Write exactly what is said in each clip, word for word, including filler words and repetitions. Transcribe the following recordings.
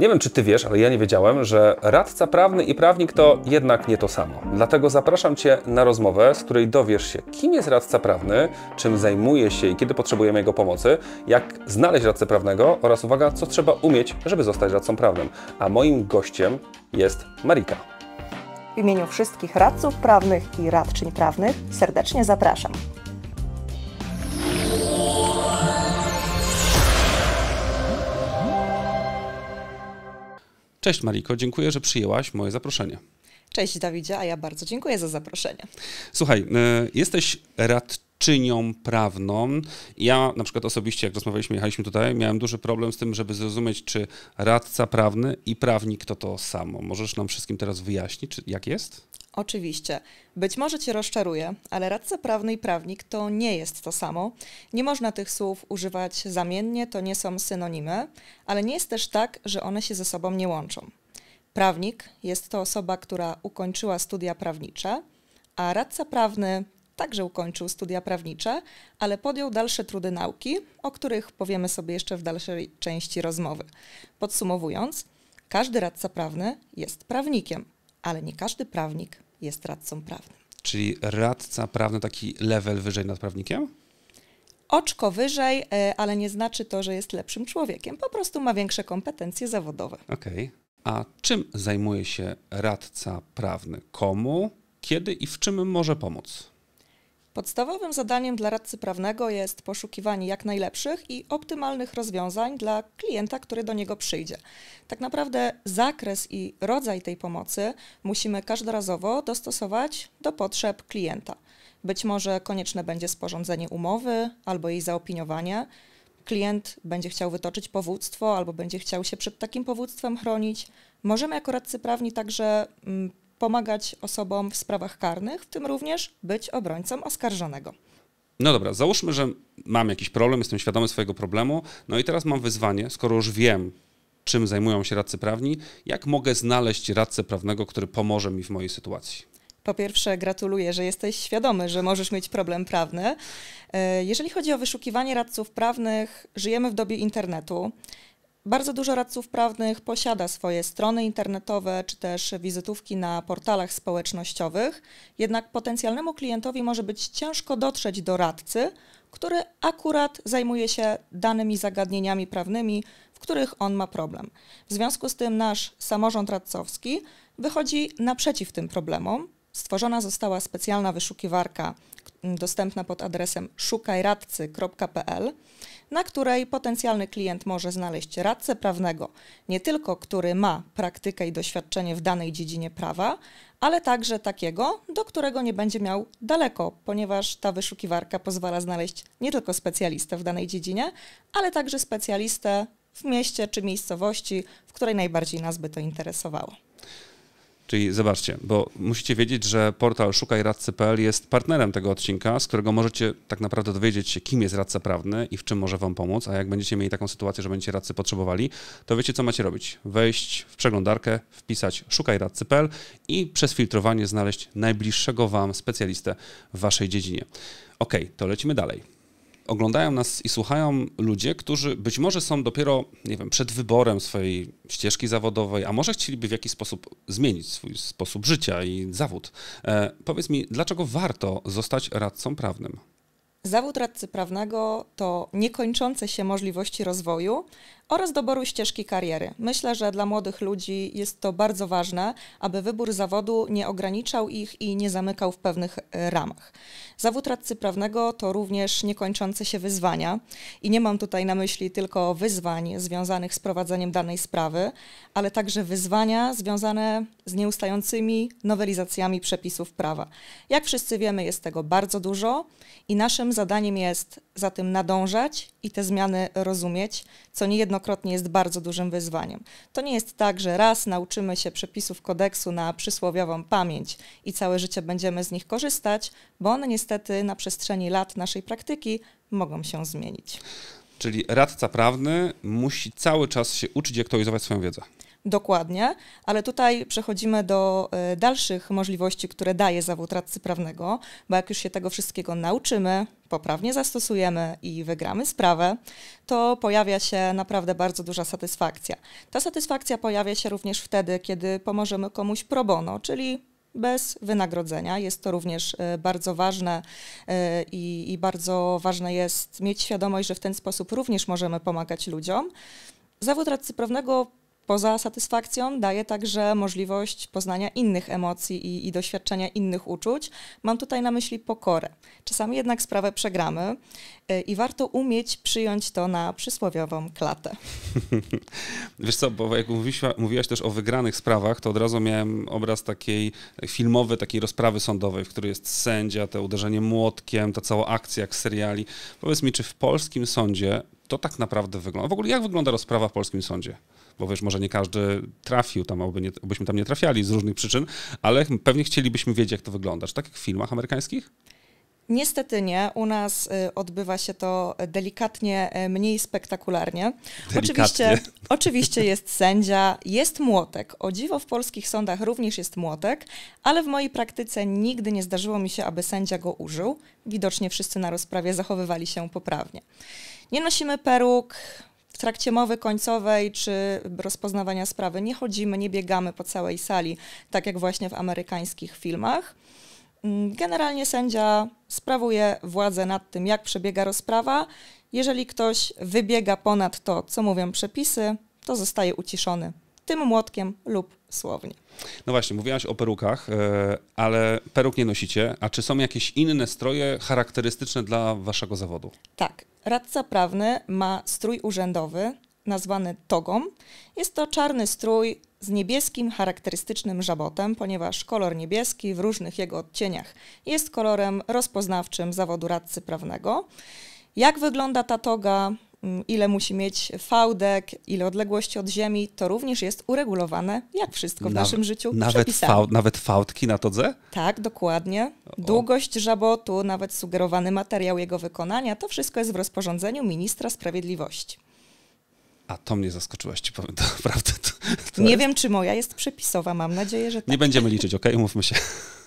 Nie wiem, czy ty wiesz, ale ja nie wiedziałem, że radca prawny i prawnik to jednak nie to samo. Dlatego zapraszam cię na rozmowę, z której dowiesz się, kim jest radca prawny, czym zajmuje się i kiedy potrzebujemy jego pomocy, jak znaleźć radcę prawnego oraz, uwaga, co trzeba umieć, żeby zostać radcą prawnym. A moim gościem jest Marika. W imieniu wszystkich radców prawnych i radczyń prawnych serdecznie zapraszam. Cześć Mariko, dziękuję, że przyjęłaś moje zaproszenie. Cześć Dawidzie, a ja bardzo dziękuję za zaproszenie. Słuchaj, y, jesteś radczynią prawną. Ja na przykład osobiście, jak rozmawialiśmy, jechaliśmy tutaj, miałem duży problem z tym, żeby zrozumieć, czy radca prawny i prawnik to to samo. Możesz nam wszystkim teraz wyjaśnić, czy, jak jest? Oczywiście. Być może cię rozczaruję, ale radca prawny i prawnik to nie jest to samo. Nie można tych słów używać zamiennie, to nie są synonimy, ale nie jest też tak, że one się ze sobą nie łączą. Prawnik jest to osoba, która ukończyła studia prawnicze, a radca prawny także ukończył studia prawnicze, ale podjął dalsze trudy nauki, o których powiemy sobie jeszcze w dalszej części rozmowy. Podsumowując, każdy radca prawny jest prawnikiem, ale nie każdy prawnik jest radcą prawnym. Czyli radca prawny taki level wyżej nad prawnikiem? Oczko wyżej, ale nie znaczy to, że jest lepszym człowiekiem. Po prostu ma większe kompetencje zawodowe. Okej. Okay. A czym zajmuje się radca prawny? Komu, kiedy i w czym może pomóc? Podstawowym zadaniem dla radcy prawnego jest poszukiwanie jak najlepszych i optymalnych rozwiązań dla klienta, który do niego przyjdzie. Tak naprawdę zakres i rodzaj tej pomocy musimy każdorazowo dostosować do potrzeb klienta. Być może konieczne będzie sporządzenie umowy albo jej zaopiniowanie. Klient będzie chciał wytoczyć powództwo albo będzie chciał się przed takim powództwem chronić. Możemy jako radcy prawni także mm, pomagać osobom w sprawach karnych, w tym również być obrońcą oskarżonego. No dobra, załóżmy, że mam jakiś problem, jestem świadomy swojego problemu, no i teraz mam wyzwanie, skoro już wiem, czym zajmują się radcy prawni, jak mogę znaleźć radcę prawnego, który pomoże mi w mojej sytuacji? Po pierwsze, gratuluję, że jesteś świadomy, że możesz mieć problem prawny. Jeżeli chodzi o wyszukiwanie radców prawnych, żyjemy w dobie internetu. Bardzo dużo radców prawnych posiada swoje strony internetowe czy też wizytówki na portalach społecznościowych, jednak potencjalnemu klientowi może być ciężko dotrzeć do radcy, który akurat zajmuje się danymi zagadnieniami prawnymi, w których on ma problem. W związku z tym nasz samorząd radcowski wychodzi naprzeciw tym problemom. Stworzona została specjalna wyszukiwarka dostępna pod adresem szukaj radcy kropka p l, na której potencjalny klient może znaleźć radcę prawnego, nie tylko który ma praktykę i doświadczenie w danej dziedzinie prawa, ale także takiego, do którego nie będzie miał daleko, ponieważ ta wyszukiwarka pozwala znaleźć nie tylko specjalistę w danej dziedzinie, ale także specjalistę w mieście czy miejscowości, w której najbardziej nas by to interesowało. Czyli zobaczcie, bo musicie wiedzieć, że portal szukaj radcy kropka p l jest partnerem tego odcinka, z którego możecie tak naprawdę dowiedzieć się, kim jest radca prawny i w czym może wam pomóc, a jak będziecie mieli taką sytuację, że będziecie radcy potrzebowali, to wiecie, co macie robić. Wejść w przeglądarkę, wpisać szukaj radcy kropka p l i przez filtrowanie znaleźć najbliższego wam specjalistę w waszej dziedzinie. Ok, to lecimy dalej. Oglądają nas i słuchają ludzie, którzy być może są dopiero, nie wiem, przed wyborem swojej ścieżki zawodowej, a może chcieliby w jakiś sposób zmienić swój sposób życia i zawód. E, powiedz mi, dlaczego warto zostać radcą prawnym? Zawód radcy prawnego to niekończące się możliwości rozwoju oraz doboru ścieżki kariery. Myślę, że dla młodych ludzi jest to bardzo ważne, aby wybór zawodu nie ograniczał ich i nie zamykał w pewnych ramach. Zawód radcy prawnego to również niekończące się wyzwania i nie mam tutaj na myśli tylko wyzwań związanych z prowadzeniem danej sprawy, ale także wyzwania związane z nieustającymi nowelizacjami przepisów prawa. Jak wszyscy wiemy, jest tego bardzo dużo i naszym zadaniem jest za tym nadążać i te zmiany rozumieć, co niejednokrotnie jest bardzo dużym wyzwaniem. To nie jest tak, że raz nauczymy się przepisów kodeksu na przysłowiową pamięć i całe życie będziemy z nich korzystać, bo one niestety na przestrzeni lat naszej praktyki mogą się zmienić. Czyli radca prawny musi cały czas się uczyć i aktualizować swoją wiedzę. Dokładnie, ale tutaj przechodzimy do y, dalszych możliwości, które daje zawód radcy prawnego, bo jak już się tego wszystkiego nauczymy, poprawnie zastosujemy i wygramy sprawę, to pojawia się naprawdę bardzo duża satysfakcja. Ta satysfakcja pojawia się również wtedy, kiedy pomożemy komuś pro bono, czyli bez wynagrodzenia. Jest to również y, bardzo ważne y, i bardzo ważne jest mieć świadomość, że w ten sposób również możemy pomagać ludziom. Zawód radcy prawnego poza satysfakcją daje także możliwość poznania innych emocji i, i doświadczenia innych uczuć. Mam tutaj na myśli pokorę. Czasami jednak sprawę przegramy yy, i warto umieć przyjąć to na przysłowiową klatę. Wiesz co, bo jak mówiłaś, mówiłaś też o wygranych sprawach, to od razu miałem obraz takiej filmowej, takiej rozprawy sądowej, w której jest sędzia, to uderzenie młotkiem, to cała akcja jak z seriali. Powiedz mi, czy w polskim sądzie to tak naprawdę wygląda? W ogóle jak wygląda rozprawa w polskim sądzie? Bo wiesz, może nie każdy trafił tam, oby nie, obyśmy tam nie trafiali z różnych przyczyn, ale pewnie chcielibyśmy wiedzieć, jak to wygląda. Czy tak jak w filmach amerykańskich? Niestety nie. U nas y, odbywa się to delikatnie y, mniej spektakularnie. Delikatnie. Oczywiście, oczywiście jest sędzia, jest młotek. O dziwo w polskich sądach również jest młotek, ale w mojej praktyce nigdy nie zdarzyło mi się, aby sędzia go użył. Widocznie wszyscy na rozprawie zachowywali się poprawnie. Nie nosimy peruk. W trakcie mowy końcowej czy rozpoznawania sprawy nie chodzimy, nie biegamy po całej sali, tak jak właśnie w amerykańskich filmach. Generalnie sędzia sprawuje władzę nad tym, jak przebiega rozprawa. Jeżeli ktoś wybiega ponad to, co mówią przepisy, to zostaje uciszony tym młotkiem lub słownie. No właśnie, mówiłaś o perukach, ale peruk nie nosicie. A czy są jakieś inne stroje charakterystyczne dla waszego zawodu? Tak. Radca prawny ma strój urzędowy nazwany togą. Jest to czarny strój z niebieskim, charakterystycznym żabotem, ponieważ kolor niebieski w różnych jego odcieniach jest kolorem rozpoznawczym zawodu radcy prawnego. Jak wygląda ta toga, ile musi mieć fałdek, ile odległości od ziemi, to również jest uregulowane, jak wszystko w Naw naszym życiu, nawet, fał nawet fałdki na todze? Tak, dokładnie. Długość żabotu, nawet sugerowany materiał jego wykonania, to wszystko jest w rozporządzeniu ministra sprawiedliwości. A to mnie zaskoczyłaś, ci powiem, to naprawdę. To, to Nie jest... wiem, czy moja jest przepisowa, mam nadzieję, że tak. Nie będziemy liczyć, okej? Umówmy się.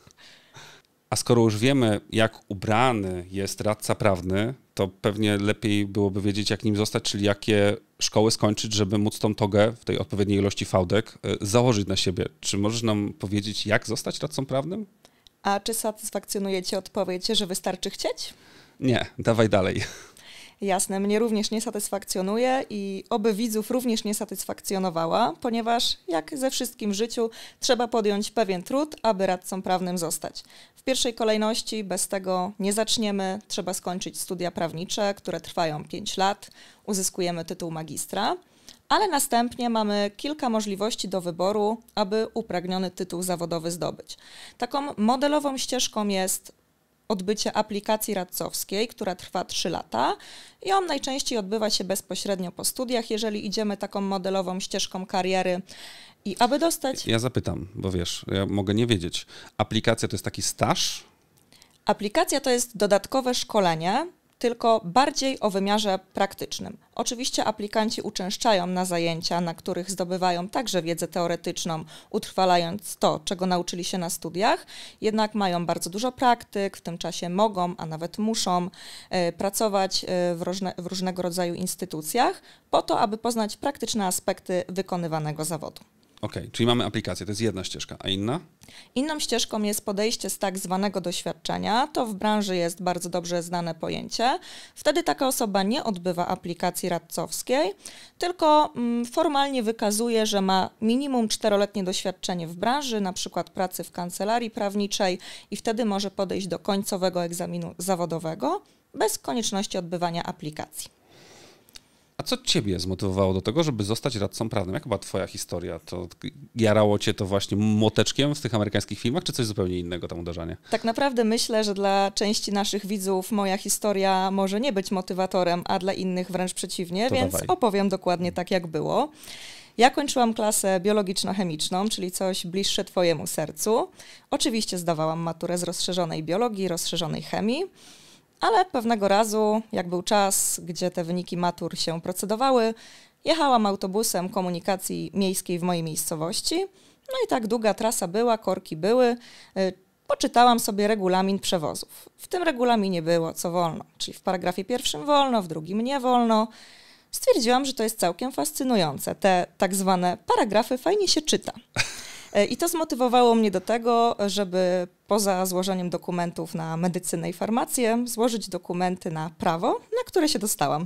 A skoro już wiemy, jak ubrany jest radca prawny, to pewnie lepiej byłoby wiedzieć, jak nim zostać, czyli jakie szkoły skończyć, żeby móc tą togę w tej odpowiedniej ilości fałdek założyć na siebie. Czy możesz nam powiedzieć, jak zostać radcą prawnym? A czy satysfakcjonuje cię odpowiedź, że wystarczy chcieć? Nie, dawaj dalej. Jasne, mnie również nie satysfakcjonuje i oby widzów również nie satysfakcjonowała, ponieważ jak ze wszystkim w życiu trzeba podjąć pewien trud, aby radcą prawnym zostać. W pierwszej kolejności bez tego nie zaczniemy, trzeba skończyć studia prawnicze, które trwają pięć lat, uzyskujemy tytuł magistra, ale następnie mamy kilka możliwości do wyboru, aby upragniony tytuł zawodowy zdobyć. Taką modelową ścieżką jest odbycie aplikacji radcowskiej, która trwa trzy lata i on najczęściej odbywa się bezpośrednio po studiach, jeżeli idziemy taką modelową ścieżką kariery. I aby dostać... Ja zapytam, bo wiesz, ja mogę nie wiedzieć. Aplikacja to jest taki staż? Aplikacja to jest dodatkowe szkolenie, tylko bardziej o wymiarze praktycznym. Oczywiście aplikanci uczęszczają na zajęcia, na których zdobywają także wiedzę teoretyczną, utrwalając to, czego nauczyli się na studiach, jednak mają bardzo dużo praktyk, w tym czasie mogą, a nawet muszą y, pracować y, w, różne, w różnego rodzaju instytucjach, po to, aby poznać praktyczne aspekty wykonywanego zawodu. Okej, okay, czyli mamy aplikację, to jest jedna ścieżka, a inna? Inną ścieżką jest podejście z tak zwanego doświadczenia. To w branży jest bardzo dobrze znane pojęcie. Wtedy taka osoba nie odbywa aplikacji radcowskiej, tylko mm, formalnie wykazuje, że ma minimum czteroletnie doświadczenie w branży, na przykład pracy w kancelarii prawniczej i wtedy może podejść do końcowego egzaminu zawodowego bez konieczności odbywania aplikacji. A co ciebie zmotywowało do tego, żeby zostać radcą prawnym? Jaka była twoja historia? To jarało cię to właśnie młoteczkiem w tych amerykańskich filmach, czy coś zupełnie innego tam uderzanie? Tak naprawdę myślę, że dla części naszych widzów moja historia może nie być motywatorem, a dla innych wręcz przeciwnie, to więc dawaj. opowiem dokładnie tak, jak było. Ja kończyłam klasę biologiczno-chemiczną, czyli coś bliższe twojemu sercu. Oczywiście zdawałam maturę z rozszerzonej biologii, rozszerzonej chemii. Ale pewnego razu, jak był czas, gdzie te wyniki matur się procedowały, Jechałam autobusem komunikacji miejskiej w mojej miejscowości. No i tak długa trasa była, korki były. Poczytałam sobie regulamin przewozów. W tym regulaminie było, co wolno, czyli w paragrafie pierwszym wolno, w drugim nie wolno. Stwierdziłam, że to jest całkiem fascynujące. Te tak zwane paragrafy fajnie się czyta. I to zmotywowało mnie do tego, żeby poza złożeniem dokumentów na medycynę i farmację, złożyć dokumenty na prawo, na które się dostałam.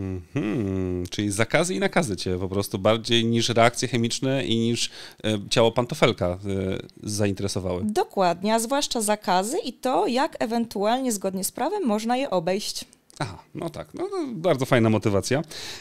Mm-hmm. Czyli zakazy i nakazy cię po prostu bardziej niż reakcje chemiczne i niż e, ciało pantofelka e, zainteresowały. Dokładnie, a zwłaszcza zakazy i to, jak ewentualnie zgodnie z prawem można je obejść. Aha, no tak, no, no bardzo fajna motywacja.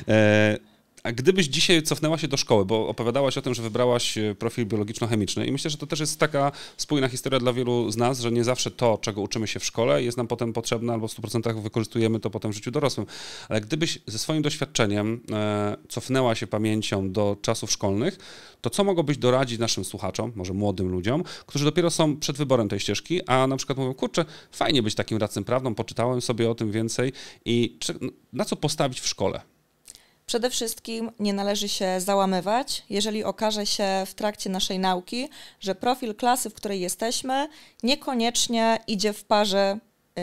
E, A gdybyś dzisiaj cofnęła się do szkoły, bo opowiadałaś o tym, że wybrałaś profil biologiczno-chemiczny i myślę, że to też jest taka spójna historia dla wielu z nas, że nie zawsze to, czego uczymy się w szkole, jest nam potem potrzebne albo w stu procentach wykorzystujemy to potem w życiu dorosłym. Ale gdybyś ze swoim doświadczeniem e, cofnęła się pamięcią do czasów szkolnych, to co mogłobyś doradzić naszym słuchaczom, może młodym ludziom, którzy dopiero są przed wyborem tej ścieżki, a na przykład mówią, kurczę, fajnie być takim radcą prawnym, poczytałem sobie o tym więcej i czy, na co postawić w szkole? Przede wszystkim nie należy się załamywać, jeżeli okaże się w trakcie naszej nauki, że profil klasy, w której jesteśmy, niekoniecznie idzie w parze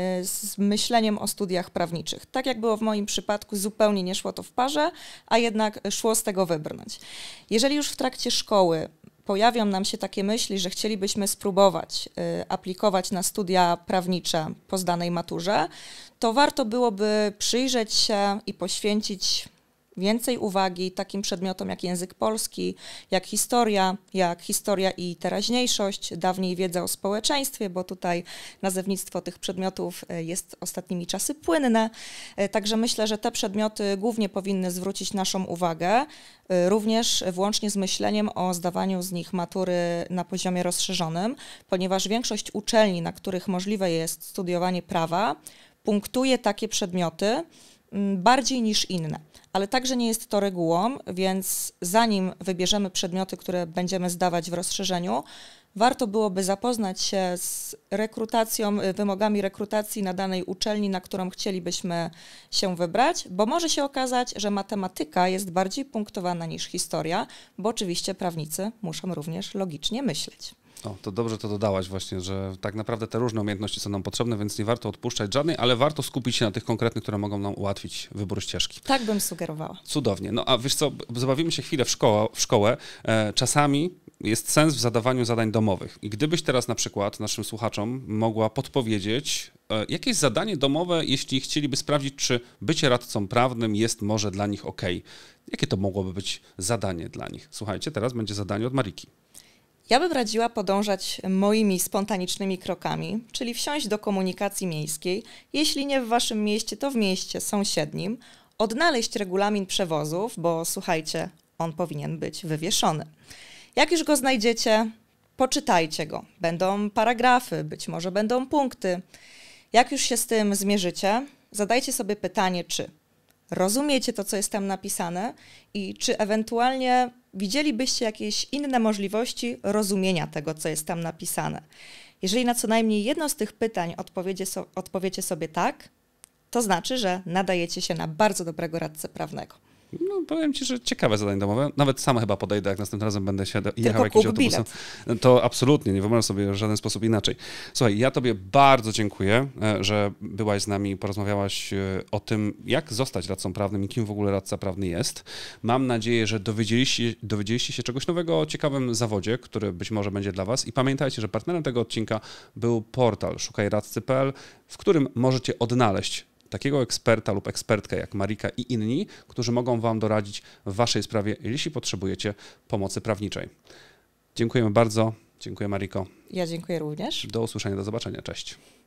z myśleniem o studiach prawniczych. Tak jak było w moim przypadku, zupełnie nie szło to w parze, a jednak szło z tego wybrnąć. Jeżeli już w trakcie szkoły pojawią nam się takie myśli, że chcielibyśmy spróbować y, aplikować na studia prawnicze po zdanej maturze, to warto byłoby przyjrzeć się i poświęcić więcej uwagi takim przedmiotom jak język polski, jak historia, jak historia i teraźniejszość, dawniej wiedza o społeczeństwie, bo tutaj nazewnictwo tych przedmiotów jest ostatnimi czasy płynne. Także myślę, że te przedmioty głównie powinny zwrócić naszą uwagę, również włącznie z myśleniem o zdawaniu z nich matury na poziomie rozszerzonym, ponieważ większość uczelni, na których możliwe jest studiowanie prawa, punktuje takie przedmioty bardziej niż inne. Ale także nie jest to regułą, więc zanim wybierzemy przedmioty, które będziemy zdawać w rozszerzeniu, warto byłoby zapoznać się z rekrutacją, wymogami rekrutacji na danej uczelni, na którą chcielibyśmy się wybrać, bo może się okazać, że matematyka jest bardziej punktowana niż historia, bo oczywiście prawnicy muszą również logicznie myśleć. O, to dobrze to dodałaś właśnie, że tak naprawdę te różne umiejętności są nam potrzebne, więc nie warto odpuszczać żadnej, ale warto skupić się na tych konkretnych, które mogą nam ułatwić wybór ścieżki. Tak bym sugerowała. Cudownie. No a wiesz co, zabawimy się chwilę w, szkoła, w szkołę. E, czasami jest sens w zadawaniu zadań domowych. I gdybyś teraz na przykład naszym słuchaczom mogła podpowiedzieć e, jakieś zadanie domowe, jeśli chcieliby sprawdzić, czy bycie radcą prawnym jest może dla nich ok. Jakie to mogłoby być zadanie dla nich? Słuchajcie, teraz będzie zadanie od Mariki. Ja bym radziła podążać moimi spontanicznymi krokami, czyli wsiąść do komunikacji miejskiej, jeśli nie w waszym mieście, to w mieście sąsiednim, odnaleźć regulamin przewozów, bo słuchajcie, on powinien być wywieszony. Jak już go znajdziecie, poczytajcie go. Będą paragrafy, być może będą punkty. Jak już się z tym zmierzycie, zadajcie sobie pytanie, czy rozumiecie to, co jest tam napisane i czy ewentualnie widzielibyście jakieś inne możliwości rozumienia tego, co jest tam napisane. Jeżeli na co najmniej jedno z tych pytań odpowiecie, so, odpowiecie sobie tak, to znaczy, że nadajecie się na bardzo dobrego radcę prawnego. No, powiem ci, że ciekawe zadanie domowe. Nawet sam chyba podejdę, jak następnym razem będę się jechał jakimś autobusem. To absolutnie, nie wyobrażam sobie w żaden sposób inaczej. Słuchaj, ja tobie bardzo dziękuję, że byłaś z nami, porozmawiałaś o tym, jak zostać radcą prawnym i kim w ogóle radca prawny jest. Mam nadzieję, że dowiedzieliście, dowiedzieliście się czegoś nowego o ciekawym zawodzie, który być może będzie dla was. I pamiętajcie, że partnerem tego odcinka był portal szukaj radcy kropka p l, w którym możecie odnaleźć takiego eksperta lub ekspertkę jak Marika i inni, którzy mogą wam doradzić w waszej sprawie, jeśli potrzebujecie pomocy prawniczej. Dziękujemy bardzo. Dziękuję, Mariko. Ja dziękuję również. Do usłyszenia, do zobaczenia. Cześć.